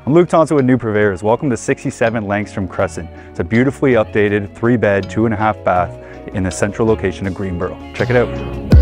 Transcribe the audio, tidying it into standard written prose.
I'm Luke Thompson with New Purveyors. Welcome to 67 Langstrom Crescent. It's a beautifully updated 3-bed, 2.5 bath in the central location of Greenboro. Check it out.